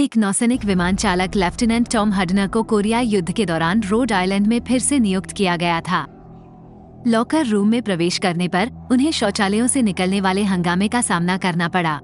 एक नौसैनिक विमान चालक लेफ्टिनेंट टॉम हडनर को कोरियाई युद्ध के दौरान रोड आइलैंड में फिर से नियुक्त किया गया था। लॉकर रूम में प्रवेश करने पर उन्हें शौचालयों से निकलने वाले हंगामे का सामना करना पड़ा।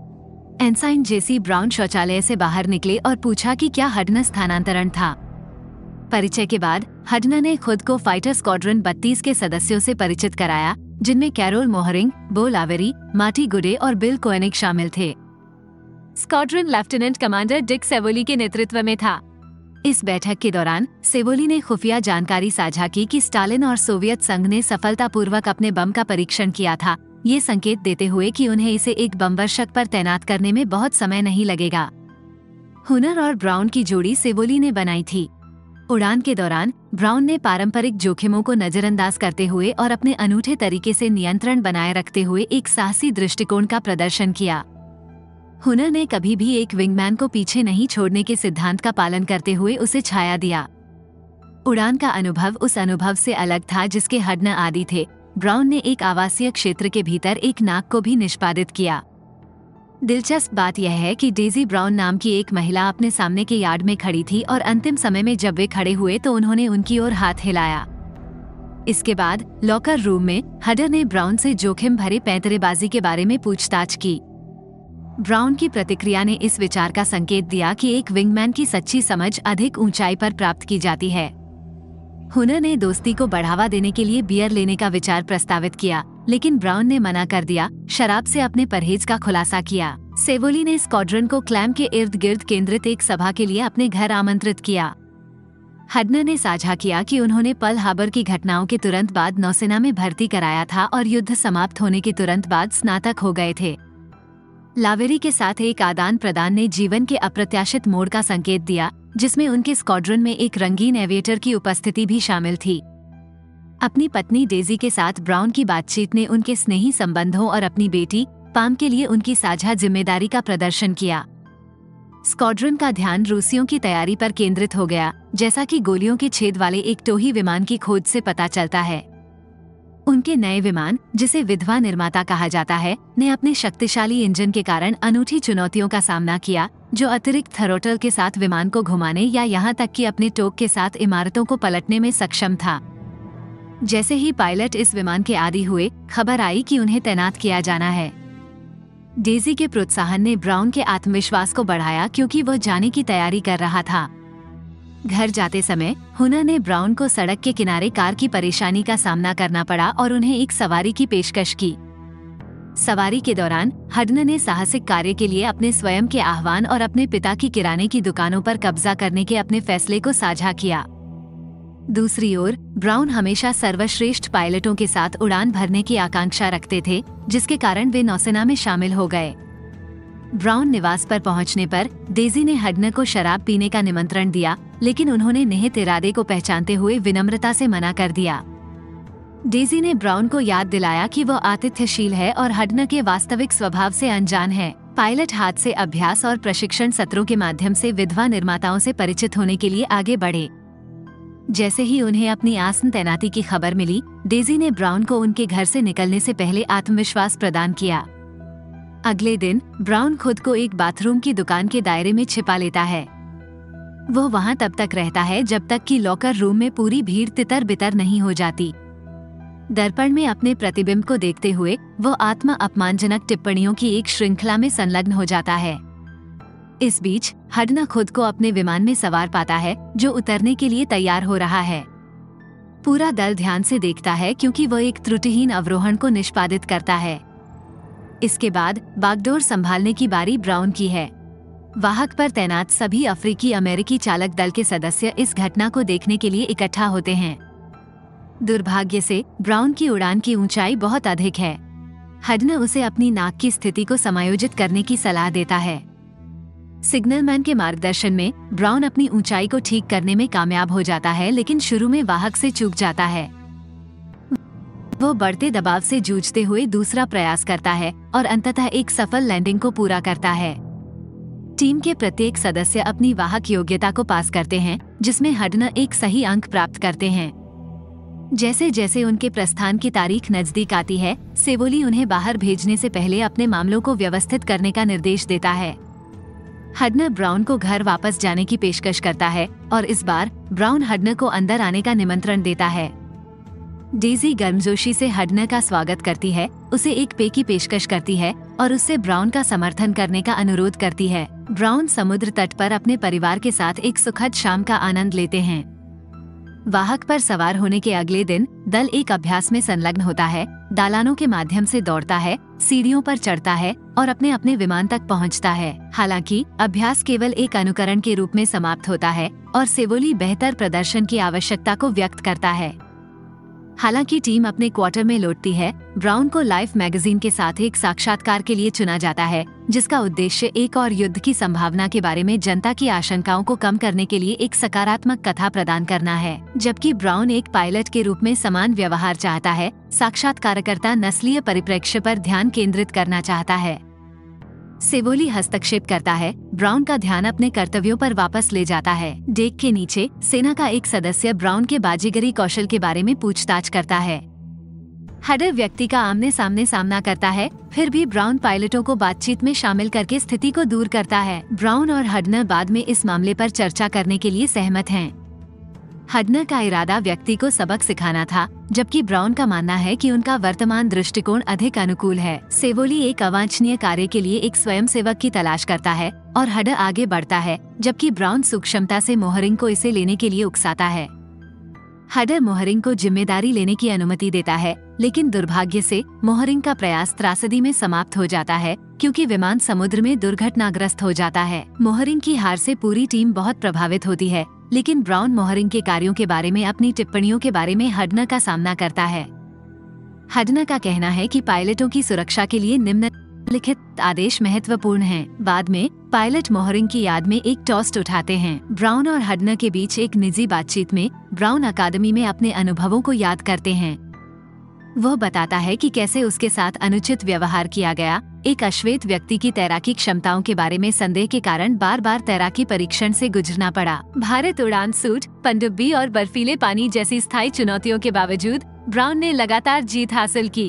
एनसाइन जेसी ब्राउन शौचालय से बाहर निकले और पूछा कि क्या हडनर स्थानांतरण था। परिचय के बाद हडनर ने खुद को फाइटर स्क्वाड्रन 32 के सदस्यों से परिचित कराया, जिनमें कैरोल मोहरिंग, बो लावेरी, मार्टी गुडे और बिल कोएनिग शामिल थे। स्क्वाड्रन लेफ्टिनेंट कमांडर डिक सेवोली के नेतृत्व में था। इस बैठक के दौरान सेवोली ने खुफिया जानकारी साझा की कि स्टालिन और सोवियत संघ ने सफलतापूर्वक अपने बम का परीक्षण किया था, ये संकेत देते हुए कि उन्हें इसे एक बमवर्षक पर तैनात करने में बहुत समय नहीं लगेगा। हुनर और ब्राउन की जोड़ी सेवोली ने बनाई थी। उड़ान के दौरान ब्राउन ने पारंपरिक जोखिमों को नजरअंदाज करते हुए और अपने अनूठे तरीके से नियंत्रण बनाए रखते हुए एक साहसी दृष्टिकोण का प्रदर्शन किया। हुनर ने कभी भी एक विंगमैन को पीछे नहीं छोड़ने के सिद्धांत का पालन करते हुए उसे छाया दिया। उड़ान का अनुभव उस अनुभव से अलग था जिसके हडनर आदी थे। ब्राउन ने एक आवासीय क्षेत्र के भीतर एक नाक को भी निष्पादित किया। दिलचस्प बात यह है कि डेजी ब्राउन नाम की एक महिला अपने सामने के यार्ड में खड़ी थी और अंतिम समय में जब वे खड़े हुए तो उन्होंने उनकी ओर हाथ हिलाया। इसके बाद लॉकर रूम में हडनर ने ब्राउन से जोखिम भरे पैंतरेबाजी के बारे में पूछताछ की। ब्राउन की प्रतिक्रिया ने इस विचार का संकेत दिया कि एक विंगमैन की सच्ची समझ अधिक ऊंचाई पर प्राप्त की जाती है। हुनर ने दोस्ती को बढ़ावा देने के लिए बियर लेने का विचार प्रस्तावित किया, लेकिन ब्राउन ने मना कर दिया, शराब से अपने परहेज का खुलासा किया। सेवोली ने स्क्वाड्रन को क्लैम के इर्द गिर्द केंद्रित एक सभा के लिए अपने घर आमंत्रित किया। हडनर ने साझा किया कि उन्होंने पर्ल हार्बर की घटनाओं के तुरंत बाद नौसेना में भर्ती कराया था और युद्ध समाप्त होने के तुरंत बाद स्नातक हो गए थे। लावेरी के साथ एक आदान प्रदान ने जीवन के अप्रत्याशित मोड़ का संकेत दिया, जिसमें उनके स्क्वाड्रन में एक रंगीन एविएटर की उपस्थिति भी शामिल थी। अपनी पत्नी डेजी के साथ ब्राउन की बातचीत ने उनके स्नेही संबंधों और अपनी बेटी पाम के लिए उनकी साझा जिम्मेदारी का प्रदर्शन किया। स्क्वाड्रन का ध्यान रूसियों की तैयारी पर केंद्रित हो गया, जैसा कि गोलियों के छेद वाले एक टोही विमान की खोज से पता चलता है। उनके नए विमान, जिसे विधवा निर्माता कहा जाता है, ने अपने शक्तिशाली इंजन के कारण अनूठी चुनौतियों का सामना किया, जो अतिरिक्त थ्रोटल के साथ विमान को घुमाने या यहाँ तक कि अपने टोक के साथ इमारतों को पलटने में सक्षम था। जैसे ही पायलट इस विमान के आदी हुए, खबर आई कि उन्हें तैनात किया जाना है। डेजी के प्रोत्साहन ने ब्राउन के आत्मविश्वास को बढ़ाया, क्योंकि वह जाने की तैयारी कर रहा था। घर जाते समय हुनर ने ब्राउन को सड़क के किनारे कार की परेशानी का सामना करना पड़ा और उन्हें एक सवारी की पेशकश की। सवारी के दौरान हडनर ने साहसिक कार्य के लिए अपने स्वयं के आह्वान और अपने पिता की किराने की दुकानों पर कब्जा करने के अपने फैसले को साझा किया। दूसरी ओर ब्राउन हमेशा सर्वश्रेष्ठ पायलटों के साथ उड़ान भरने की आकांक्षा रखते थे, जिसके कारण वे नौसेना में शामिल हो गए। ब्राउन निवास पर पहुंचने पर डेजी ने हडनर को शराब पीने का निमंत्रण दिया, लेकिन उन्होंने निहित इरादे को पहचानते हुए विनम्रता से मना कर दिया। डेजी ने ब्राउन को याद दिलाया कि वह आतिथ्यशील है और हडनर के वास्तविक स्वभाव से अनजान है। पायलट हाथ से अभ्यास और प्रशिक्षण सत्रों के माध्यम से विधवा निर्माताओं से परिचित होने के लिए आगे बढ़े। जैसे ही उन्हें अपनी आसन तैनाती की खबर मिली, डेजी ने ब्राउन को उनके घर से निकलने से पहले आत्मविश्वास प्रदान किया। अगले दिन ब्राउन खुद को एक बाथरूम की दुकान के दायरे में छिपा लेता है। वो वहाँ तब तक रहता है जब तक कि लॉकर रूम में पूरी भीड़ तितर बितर नहीं हो जाती। दर्पण में अपने प्रतिबिंब को देखते हुए वो आत्म अपमानजनक टिप्पणियों की एक श्रृंखला में संलग्न हो जाता है। इस बीच हडनर खुद को अपने विमान में सवार पाता है, जो उतरने के लिए तैयार हो रहा है। पूरा दल ध्यान से देखता है, क्योंकि वह एक त्रुटिहीन अवरोहण को निष्पादित करता है। इसके बाद बागडोर संभालने की बारी ब्राउन की है। वाहक पर तैनात सभी अफ्रीकी अमेरिकी चालक दल के सदस्य इस घटना को देखने के लिए इकट्ठा होते हैं। दुर्भाग्य से ब्राउन की उड़ान की ऊंचाई बहुत अधिक है। हडनर उसे अपनी नाक की स्थिति को समायोजित करने की सलाह देता है। सिग्नलमैन के मार्गदर्शन में ब्राउन अपनी ऊंचाई को ठीक करने में कामयाब हो जाता है, लेकिन शुरू में वाहक से चूक जाता है। वो बढ़ते दबाव से जूझते हुए दूसरा प्रयास करता है और अंततः एक सफल लैंडिंग को पूरा करता है। टीम के प्रत्येक सदस्य अपनी वाहक योग्यता को पास करते हैं, जिसमें हडनर एक सही अंक प्राप्त करते हैं। जैसे जैसे उनके प्रस्थान की तारीख नजदीक आती है, सेवोली उन्हें बाहर भेजने से पहले अपने मामलों को व्यवस्थित करने का निर्देश देता है। हडनर ब्राउन को घर वापस जाने की पेशकश करता है और इस बार ब्राउन हडनर को अंदर आने का निमंत्रण देता है। डेजी गर्मजोशी से हडनर का स्वागत करती है, उसे एक पेय की पेशकश करती है और उससे ब्राउन का समर्थन करने का अनुरोध करती है। ब्राउन समुद्र तट पर अपने परिवार के साथ एक सुखद शाम का आनंद लेते हैं। वाहक पर सवार होने के अगले दिन दल एक अभ्यास में संलग्न होता है, दालानों के माध्यम से दौड़ता है, सीढ़ियों पर चढ़ता है और अपने अपने विमान तक पहुंचता है। हालांकि अभ्यास केवल एक अनुकरण के रूप में समाप्त होता है और सेवोली बेहतर प्रदर्शन की आवश्यकता को व्यक्त करता है। हालांकि टीम अपने क्वार्टर में लौटती है, ब्राउन को लाइफ मैगजीन के साथ एक साक्षात्कार के लिए चुना जाता है, जिसका उद्देश्य एक और युद्ध की संभावना के बारे में जनता की आशंकाओं को कम करने के लिए एक सकारात्मक कथा प्रदान करना है। जबकि ब्राउन एक पायलट के रूप में समान व्यवहार चाहता है, साक्षात्कारकर्ता नस्लीय परिप्रेक्ष्य पर ध्यान केंद्रित करना चाहता है। सेवोली हस्तक्षेप करता है, ब्राउन का ध्यान अपने कर्तव्यों पर वापस ले जाता है। डेक के नीचे सेना का एक सदस्य ब्राउन के बाजीगरी कौशल के बारे में पूछताछ करता है। हडर व्यक्ति का आमने सामने सामना करता है, फिर भी ब्राउन पायलटों को बातचीत में शामिल करके स्थिति को दूर करता है। ब्राउन और हडनर बाद में इस मामले पर चर्चा करने के लिए सहमत हैं। हडनर का इरादा व्यक्ति को सबक सिखाना था, जबकि ब्राउन का मानना है कि उनका वर्तमान दृष्टिकोण अधिक अनुकूल है। सेवोली एक अवांछनीय कार्य के लिए एक स्वयंसेवक की तलाश करता है और हडर आगे बढ़ता है, जबकि ब्राउन सूक्ष्मता से मोहरिंग को इसे लेने के लिए उकसाता है। हडर मोहरिंग को जिम्मेदारी लेने की अनुमति देता है, लेकिन दुर्भाग्य से मोहरिंग का प्रयास त्रासदी में समाप्त हो जाता है, क्योंकि विमान समुद्र में दुर्घटनाग्रस्त हो जाता है। मोहरिंग की हार से पूरी टीम बहुत प्रभावित होती है, लेकिन ब्राउन मोहरिंग के कार्यों के बारे में अपनी टिप्पणियों के बारे में हडनर का सामना करता है। हडनर का कहना है कि पायलटों की सुरक्षा के लिए निम्नलिखित आदेश महत्वपूर्ण हैं। बाद में पायलट मोहरिंग की याद में एक टोस्ट उठाते हैं। ब्राउन और हडनर के बीच एक निजी बातचीत में ब्राउन अकादमी में अपने अनुभवों को याद करते हैं। वह बताता है कि कैसे उसके साथ अनुचित व्यवहार किया गया, एक अश्वेत व्यक्ति की तैराकी क्षमताओं के बारे में संदेह के कारण बार बार तैराकी परीक्षण से गुजरना पड़ा। भारत उड़ान सूट, पनडुब्बी और बर्फीले पानी जैसी स्थायी चुनौतियों के बावजूद ब्राउन ने लगातार जीत हासिल की।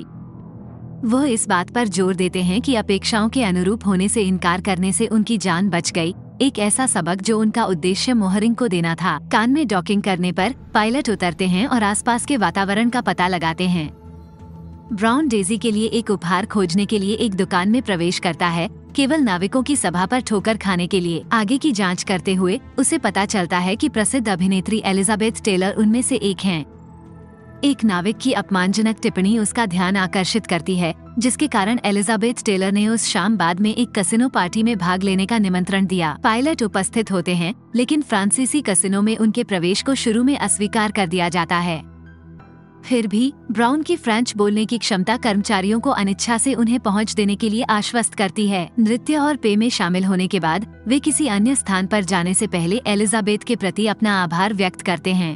वह इस बात पर जोर देते हैं कि अपेक्षाओं के अनुरूप होने से इनकार करने से उनकी जान बच गई, एक ऐसा सबक जो उनका उद्देश्य मोहरिंग को देना था। कान में डॉकिंग करने पर पायलट उतरते हैं और आसपास के वातावरण का पता लगाते हैं। ब्राउन डेजी के लिए एक उपहार खोजने के लिए एक दुकान में प्रवेश करता है, केवल नाविकों की सभा पर ठोकर खाने के लिए। आगे की जांच करते हुए उसे पता चलता है कि प्रसिद्ध अभिनेत्री एलिजाबेथ टेलर उनमें से एक हैं। एक नाविक की अपमानजनक टिप्पणी उसका ध्यान आकर्षित करती है, जिसके कारण एलिजाबेथ टेलर ने उस शाम बाद में एक कसिनो पार्टी में भाग लेने का निमंत्रण दिया। पायलट उपस्थित होते हैं, लेकिन फ्रांसीसी कसिनो में उनके प्रवेश को शुरू में अस्वीकार कर दिया जाता है। फिर भी ब्राउन की फ्रेंच बोलने की क्षमता कर्मचारियों को अनिच्छा से उन्हें पहुंच देने के लिए आश्वस्त करती है। नृत्य और पेय में शामिल होने के बाद वे किसी अन्य स्थान पर जाने से पहले एलिजाबेथ के प्रति अपना आभार व्यक्त करते हैं।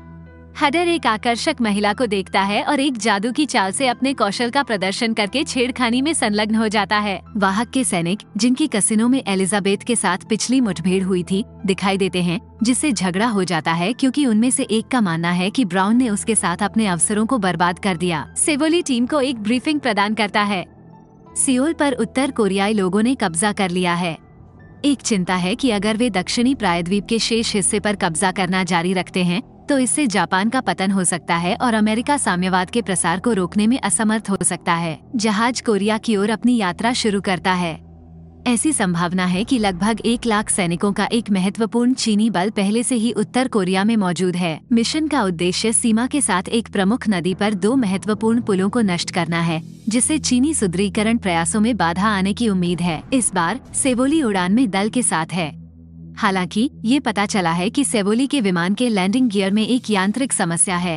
हडर एक आकर्षक महिला को देखता है और एक जादू की चाल से अपने कौशल का प्रदर्शन करके छेड़खानी में संलग्न हो जाता है। वाहक के सैनिक, जिनकी कसिनो में एलिजाबेथ के साथ पिछली मुठभेड़ हुई थी, दिखाई देते हैं, जिससे झगड़ा हो जाता है क्योंकि उनमें से एक का मानना है कि ब्राउन ने उसके साथ अपने अवसरों को बर्बाद कर दिया। सेवोली टीम को एक ब्रीफिंग प्रदान करता है। सियोल पर उत्तर कोरियाई लोगों ने कब्जा कर लिया है। एक चिंता है कि अगर वे दक्षिणी प्रायद्वीप के शेष हिस्से पर कब्जा करना जारी रखते हैं तो इससे जापान का पतन हो सकता है और अमेरिका साम्यवाद के प्रसार को रोकने में असमर्थ हो सकता है। जहाज कोरिया की ओर अपनी यात्रा शुरू करता है। ऐसी संभावना है कि लगभग 1 लाख सैनिकों का एक महत्वपूर्ण चीनी बल पहले से ही उत्तर कोरिया में मौजूद है। मिशन का उद्देश्य सीमा के साथ एक प्रमुख नदी पर 2 महत्वपूर्ण पुलों को नष्ट करना है, जिससे चीनी सुदृढ़ीकरण प्रयासों में बाधा आने की उम्मीद है। इस बार सेवोली उड़ान में दल के साथ है। हालांकि ये पता चला है कि सेवोली के विमान के लैंडिंग गियर में एक यांत्रिक समस्या है।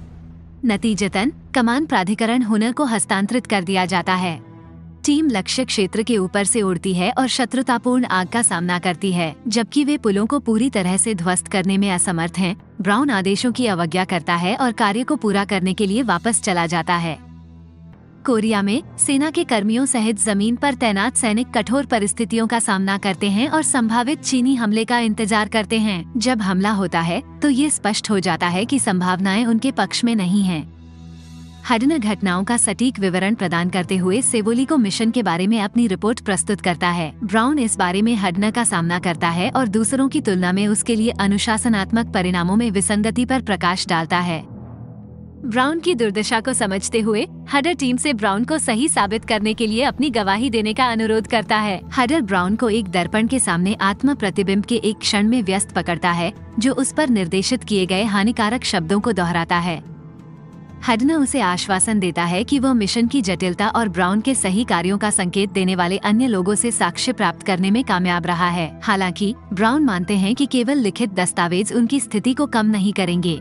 नतीजतन कमान प्राधिकरण हुनर को हस्तांतरित कर दिया जाता है। टीम लक्ष्य क्षेत्र के ऊपर से उड़ती है और शत्रुतापूर्ण आग का सामना करती है। जबकि वे पुलों को पूरी तरह से ध्वस्त करने में असमर्थ हैं, ब्राउन आदेशों की अवज्ञा करता है और कार्य को पूरा करने के लिए वापस चला जाता है। कोरिया में सेना के कर्मियों सहित जमीन पर तैनात सैनिक कठोर परिस्थितियों का सामना करते हैं और संभावित चीनी हमले का इंतजार करते हैं। जब हमला होता है तो ये स्पष्ट हो जाता है कि संभावनाएं उनके पक्ष में नहीं हैं। हडना घटनाओं का सटीक विवरण प्रदान करते हुए सेवोली को मिशन के बारे में अपनी रिपोर्ट प्रस्तुत करता है। ब्राउन इस बारे में हडना का सामना करता है और दूसरों की तुलना में उसके लिए अनुशासनात्मक परिणामों में विसंगति पर प्रकाश डालता है। ब्राउन की दुर्दशा को समझते हुए हडर टीम से ब्राउन को सही साबित करने के लिए अपनी गवाही देने का अनुरोध करता है। हडर ब्राउन को एक दर्पण के सामने आत्म प्रतिबिंब के एक क्षण में व्यस्त पकड़ता है, जो उस पर निर्देशित किए गए हानिकारक शब्दों को दोहराता है। हडना उसे आश्वासन देता है कि वह मिशन की जटिलता और ब्राउन के सही कार्यों का संकेत देने वाले अन्य लोगों से साक्ष्य प्राप्त करने में कामयाब रहा है। हालांकि ब्राउन मानते हैं कि केवल लिखित दस्तावेज उनकी स्थिति को कम नहीं करेंगे।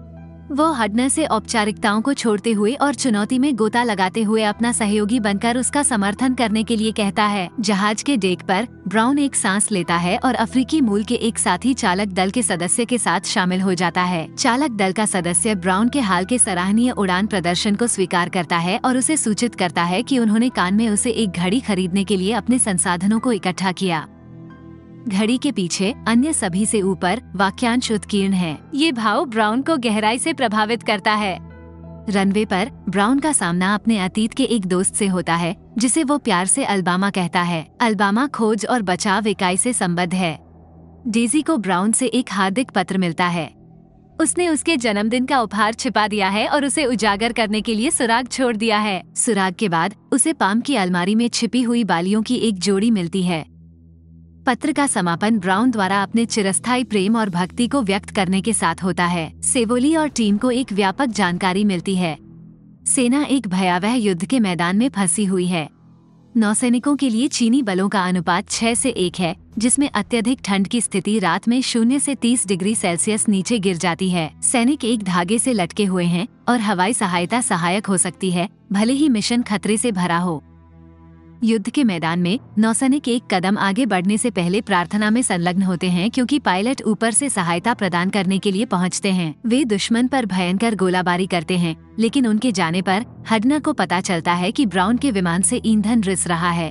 वो हडना से औपचारिकताओं को छोड़ते हुए और चुनौती में गोता लगाते हुए अपना सहयोगी बनकर उसका समर्थन करने के लिए कहता है। जहाज के डेक पर ब्राउन एक सांस लेता है और अफ्रीकी मूल के एक साथी चालक दल के सदस्य के साथ शामिल हो जाता है। चालक दल का सदस्य ब्राउन के हाल के सराहनीय उड़ान प्रदर्शन को स्वीकार करता है और उसे सूचित करता है कि उन्होंने कान में उसे एक घड़ी खरीदने के लिए अपने संसाधनों को इकट्ठा किया। घड़ी के पीछे अन्य सभी से ऊपर वाक्यांश उत्कीर्ण है। ये भाव ब्राउन को गहराई से प्रभावित करता है। रनवे पर ब्राउन का सामना अपने अतीत के एक दोस्त से होता है, जिसे वो प्यार से अलबामा कहता है। अलबामा खोज और बचाव इकाई से संबद्ध है। डेजी को ब्राउन से एक हार्दिक पत्र मिलता है। उसने उसके जन्मदिन का उपहार छिपा दिया है और उसे उजागर करने के लिए सुराग छोड़ दिया है। सुराग के बाद उसे पाम की अलमारी में छिपी हुई बालियों की एक जोड़ी मिलती है। पत्र का समापन ब्राउन द्वारा अपने चिरस्थायी प्रेम और भक्ति को व्यक्त करने के साथ होता है। सेवोली और टीम को एक व्यापक जानकारी मिलती है। सेना एक भयावह युद्ध के मैदान में फंसी हुई है। नौसैनिकों के लिए चीनी बलों का अनुपात 6 से 1 है, जिसमें अत्यधिक ठंड की स्थिति रात में 0 से 30 डिग्री सेल्सियस नीचे गिर जाती है। सैनिक एक धागे से लटके हुए हैं और हवाई सहायता सहायक हो सकती है, भले ही मिशन खतरे से भरा हो। युद्ध के मैदान में नौसैनिक एक कदम आगे बढ़ने से पहले प्रार्थना में संलग्न होते हैं, क्योंकि पायलट ऊपर से सहायता प्रदान करने के लिए पहुंचते हैं। वे दुश्मन पर भयंकर गोलाबारी करते हैं, लेकिन उनके जाने पर हडना को पता चलता है कि ब्राउन के विमान से ईंधन रिस रहा है।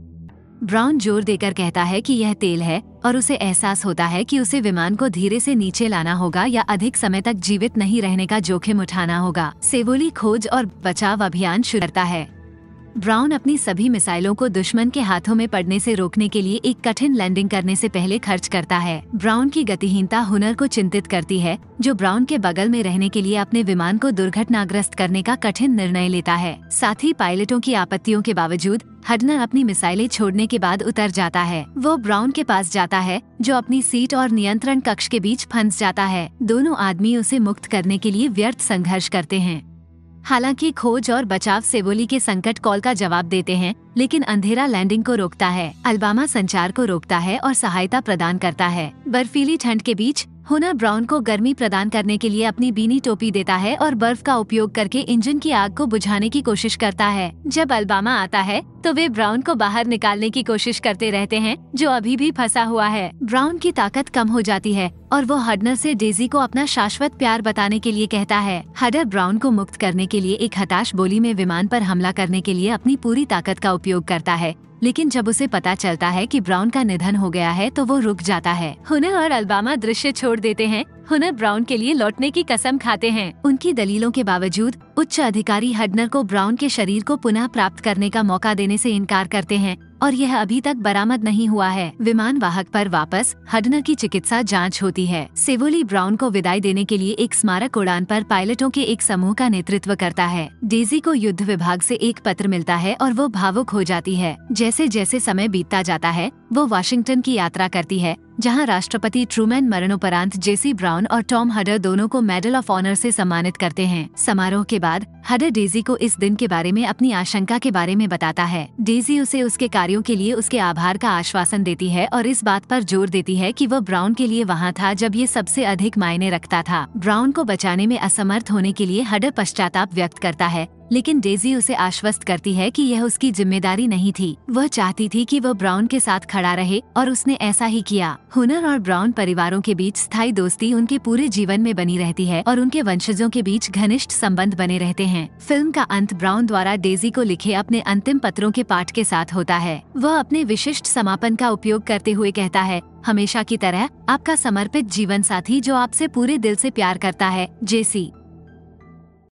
ब्राउन जोर देकर कहता है कि यह तेल है और उसे एहसास होता है कि उसे विमान को धीरे से नीचे लाना होगा या अधिक समय तक जीवित नहीं रहने का जोखिम उठाना होगा। सेवोली खोज और बचाव अभियान शुरू करता है। ब्राउन अपनी सभी मिसाइलों को दुश्मन के हाथों में पड़ने से रोकने के लिए एक कठिन लैंडिंग करने से पहले खर्च करता है। ब्राउन की गतिहीनता हुनर को चिंतित करती है, जो ब्राउन के बगल में रहने के लिए अपने विमान को दुर्घटनाग्रस्त करने का कठिन निर्णय लेता है। साथ ही पायलटों की आपत्तियों के बावजूद हडना अपनी मिसाइलें छोड़ने के बाद उतर जाता है। वो ब्राउन के पास जाता है, जो अपनी सीट और नियंत्रण कक्ष के बीच फंस जाता है। दोनों आदमी उसे मुक्त करने के लिए व्यर्थ संघर्ष करते हैं। हालांकि खोज और बचाव सेवोली के संकट कॉल का जवाब देते हैं, लेकिन अंधेरा लैंडिंग को रोकता है। अलबामा संचार को रोकता है और सहायता प्रदान करता है। बर्फीली ठंड के बीच हुनर ब्राउन को गर्मी प्रदान करने के लिए अपनी बीनी टोपी देता है और बर्फ का उपयोग करके इंजन की आग को बुझाने की कोशिश करता है। जब अलबामा आता है तो वे ब्राउन को बाहर निकालने की कोशिश करते रहते हैं, जो अभी भी फंसा हुआ है। ब्राउन की ताकत कम हो जाती है और वो हडना से डेजी को अपना शाश्वत प्यार बताने के लिए कहता है। हडर ब्राउन को मुक्त करने के लिए एक हताश बोली में विमान पर हमला करने के लिए अपनी पूरी ताकत का उपयोग करता है, लेकिन जब उसे पता चलता है कि ब्राउन का निधन हो गया है तो वो रुक जाता है। हुनर और अलबामा दृश्य छोड़ देते हैं। हुनर ब्राउन के लिए लौटने की कसम खाते हैं। उनकी दलीलों के बावजूद उच्च अधिकारी हडनर को ब्राउन के शरीर को पुनः प्राप्त करने का मौका देने से इनकार करते हैं और यह अभी तक बरामद नहीं हुआ है। विमान वाहक पर वापस हडनर की चिकित्सा जांच होती है। सेवोली ब्राउन को विदाई देने के लिए एक स्मारक उड़ान पर पायलटों के एक समूह का नेतृत्व करता है। डेजी को युद्ध विभाग से एक पत्र मिलता है और वो भावुक हो जाती है। जैसे जैसे समय बीतता जाता है वो वाशिंगटन की यात्रा करती है, जहां राष्ट्रपति ट्रूमैन मरणोपरांत जेसी ब्राउन और टॉम हडर दोनों को मेडल ऑफ ऑनर से सम्मानित करते हैं। समारोह के बाद हडर डेजी को इस दिन के बारे में अपनी आशंका के बारे में बताता है। डेजी उसे उसके कार्यों के लिए उसके आभार का आश्वासन देती है और इस बात पर जोर देती है कि वह ब्राउन के लिए वहां था जब ये सबसे अधिक मायने रखता था। ब्राउन को बचाने में असमर्थ होने के लिए हडर पश्चाताप व्यक्त करता है, लेकिन डेजी उसे आश्वस्त करती है कि यह उसकी जिम्मेदारी नहीं थी। वह चाहती थी कि वह ब्राउन के साथ खड़ा रहे और उसने ऐसा ही किया। हुनर और ब्राउन परिवारों के बीच स्थायी दोस्ती उनके पूरे जीवन में बनी रहती है और उनके वंशजों के बीच घनिष्ठ संबंध बने रहते हैं। फिल्म का अंत ब्राउन द्वारा डेजी को लिखे अपने अंतिम पत्रों के पाठ के साथ होता है। वह अपने विशिष्ट समापन का उपयोग करते हुए कहता है, हमेशा की तरह आपका समर्पित जीवन साथी जो आपसे पूरे दिल से प्यार करता है, जेसी।